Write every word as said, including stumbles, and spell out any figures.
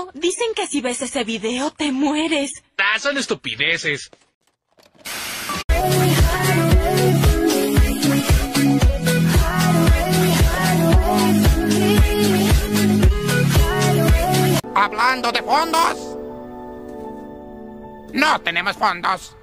serio? Dicen que si ves ese video te mueres. Ah, son estupideces. Hablando de fondos. No tenemos fondos.